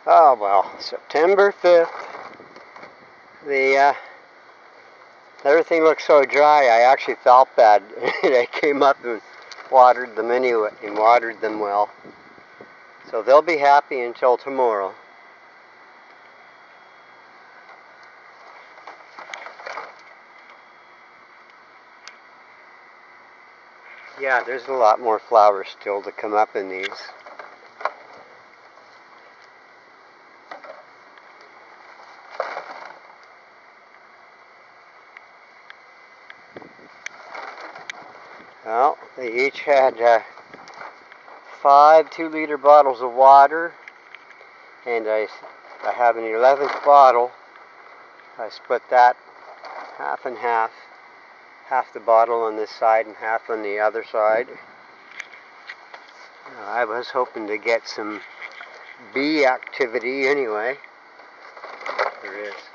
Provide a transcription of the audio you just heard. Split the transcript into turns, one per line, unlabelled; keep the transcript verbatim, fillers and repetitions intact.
Oh well, September fifth. The uh, everything looks so dry. I actually felt bad. I came up and watered them anyway, and watered them well. So they'll be happy until tomorrow. Yeah, there's a lot more flowers still to come up in these. Well, they each had uh, five two-liter bottles of water, and I, I have an eleventh bottle. I split that half and half. Half the bottle on this side and half on the other side. Uh, I was hoping to get some bee activity anyway. There is.